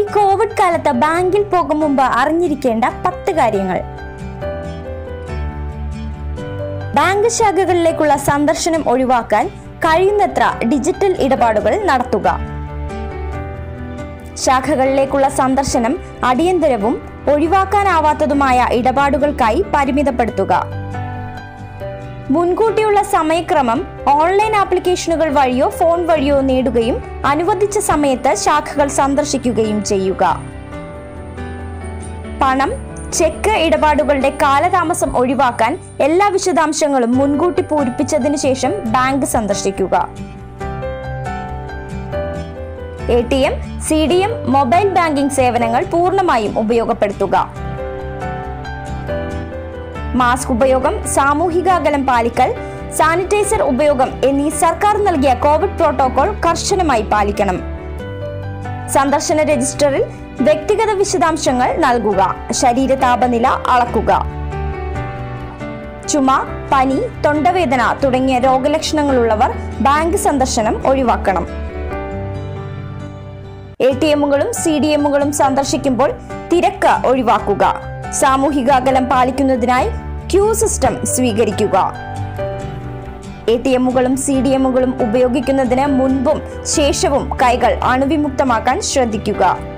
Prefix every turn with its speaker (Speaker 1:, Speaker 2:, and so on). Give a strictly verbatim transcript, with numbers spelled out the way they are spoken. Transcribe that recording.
Speaker 1: Covid കാലത്ത് ബാങ്കിൽ പോകും മുമ്പ് അറിഞ്ഞിരിക്കേണ്ട പത്ത് കാര്യങ്ങൾ. ബാങ്ക് ശാഖകളിലേക്കുള്ള സന്ദർശനം ഒഴിവാക്കാൻ കഴിയുന്നത്ര ഡിജിറ്റൽ ഇടപാടുകൾ നടത്തുക. ശാഖകളിലേക്കുള്ള സന്ദർശനം അടിയന്തരവും ഒഴിവാക്കാനാവാത്തതുമായ ഇടപാടുകൾക്കായി പരിമിതപ്പെടുത്തുക. മുൻകൂട്ടിയുള്ള സമയക്രമം ഓൺലൈൻ ആപ്ലിക്കേഷനുകൾ വഴിയോ ഫോൺ വഴിയോ നേടുകയും അനുവദിച്ച സമയത്ത് ശാഖകൾ സന്ദർശിക്കുകയും ചെയ്യുക. പണം, ചെക്ക് ഇടപാടുകളുടെ കാലതാമസം ഒഴിവാക്കാൻ എല്ലാ വിശദാംശങ്ങളും മുൻകൂട്ടി പൂരിപ്പിച്ചതിനു ശേഷം ബാങ്ക് സന്ദർശിക്കുക. A T M, C D M, mobile banking സേവനങ്ങൾ പൂർണ്ണമായും ഉപയോഗപ്പെടുത്തുക. മാസ്ക് ഉപയോഗം, സാമൂഹിക അകലം പാലിക്കൽ, സാനിറ്റൈസർ ഉപയോഗം എന്നീ സർക്കാർ നൽകിയ കോവിഡ് പ്രോട്ടോകോൾ കർശനമായി പാലിക്കണം. സന്ദർശന രജിസ്റ്ററിൽ വ്യക്തിഗത വിശദാംശങ്ങൾ നൽകുക. ശരീര താപനില അളക്കുക. ചുമ, പനി, തൊണ്ടവേദന തുടങ്ങിയ രോഗലക്ഷണങ്ങളുള്ളവർ ബാങ്ക് സന്ദർശനം ഒഴിവാക്കണം. എ ടി എമ്മുകളും സി ഡി എമ്മുകളും സന്ദർശിക്കുമ്പോൾ തിരക്ക് ഒഴിവാക്കുക. സാമൂഹിക അകലം പാലിക്കുന്നതിനായി ക്യൂ സിസ്റ്റം സ്വീകരിക്കുക. എ ടി എമ്മുകളും സി ഡി എമ്മുകളും ഉപയോഗിക്കുന്നതിന് മുൻപും ശേഷവും കൈകൾ അണുവിമുക്തമാക്കാൻ ശ്രദ്ധിക്കുക.